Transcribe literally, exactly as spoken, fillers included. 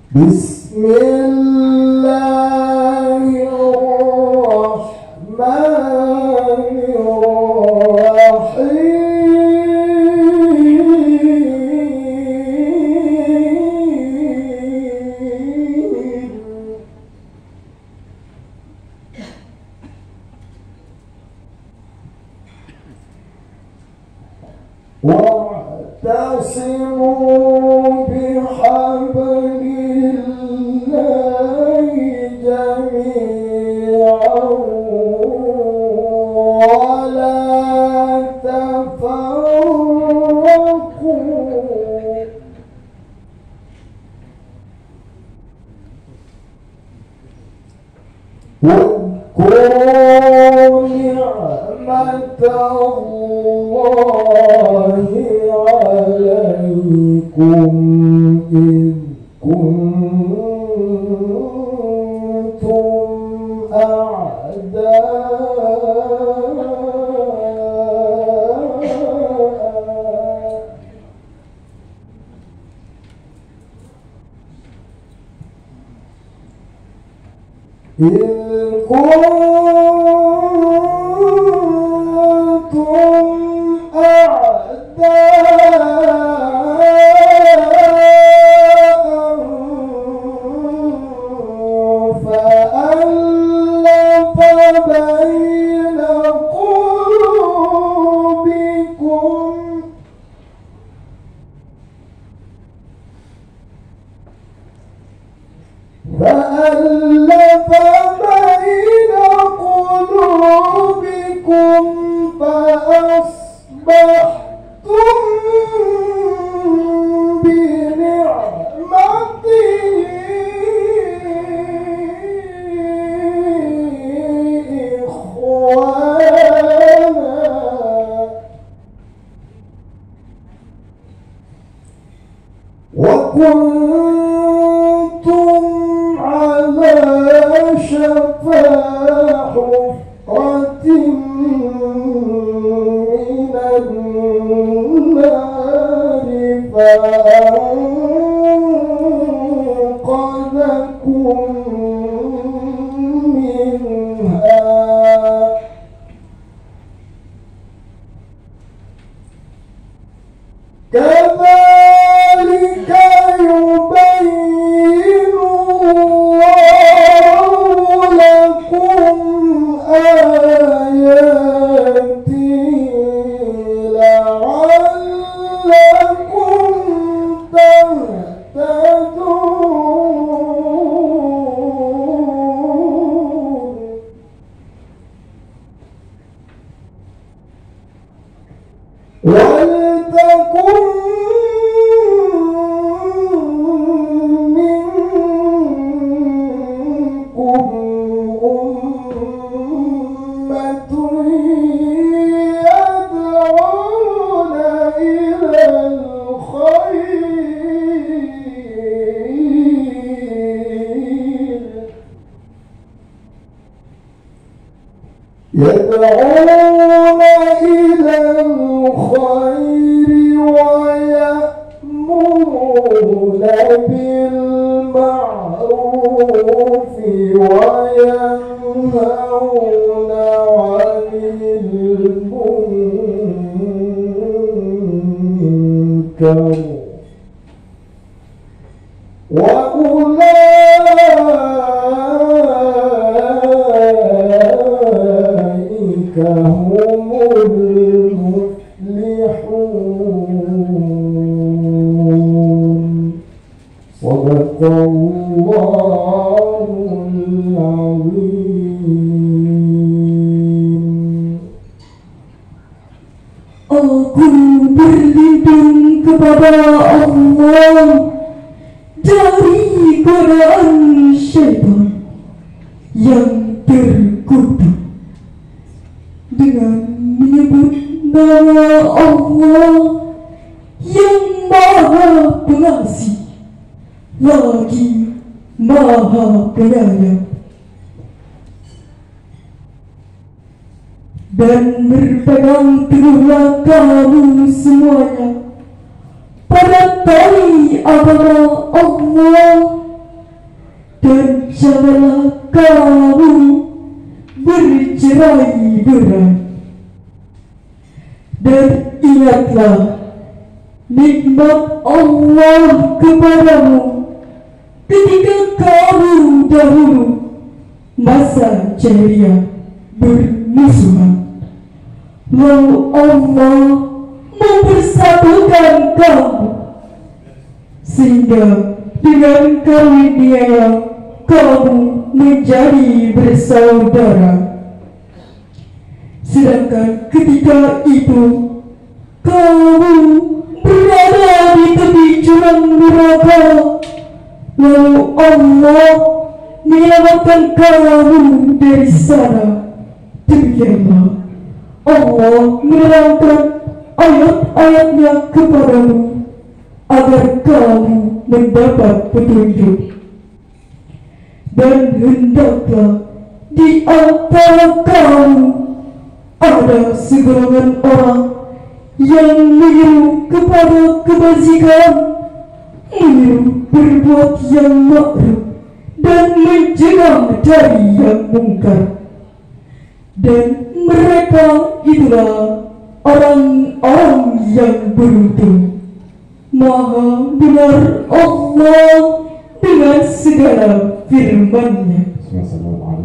بسم الله الرحمن الرحيم واعتصموا بحبل الله جميعا ولا تفرقوا واذكروا نعمة الله عليكم إذ كنتم أعداء إذ كنتم أعداء فألف بين قلوبكم فألف بين قلوبكم فأصبحتم بنعمته إخوانا وكنتم على شفا حفرة من النار فأنقذكم منها كذلك يبين الله لكم آياته لعلكم تهتدون ولتكن منكم أمة يدعون إلى الخير يدعون إلى الخير ويأمرون بالمعروف وينهون عن المنكر وأولئك هم المفلحون صدق الله العظيم. Aku berlindung kepada Allah dari godaan syaitan yang terkutuk dengan menyebut nama Allah yang Maha Pengasih lagi Maha Penyayang, dan berpegang teguhlah kamu semuanya pada tali agama Allah dan janganlah kamu bercerai-berai. Dan ingatlah nikmat Allah kepadamu ketika kamu dahulu masa jahiliyah bermusuhan. Lalu Allah mempersatukan kamu sehingga dengan karunia kamu menjadi bersaudara. Sedangkan ketika itu kamu berada di tepi jurang neraka, lalu Allah menyelamatkan kamu dari sana. Demikianlah Allah menerangkan ayat-ayatnya kepadamu agar kamu mendapat petunjuk. Dan hendaklah di antara kamu ada segolongan orang yang menyeru kepada kebajikan, menyeru berbuat yang makruf dan mencegah dari yang mungkar. Dan mereka itulah orang-orang yang beruntung. Maha benar Allah dengan segala firman-Nya.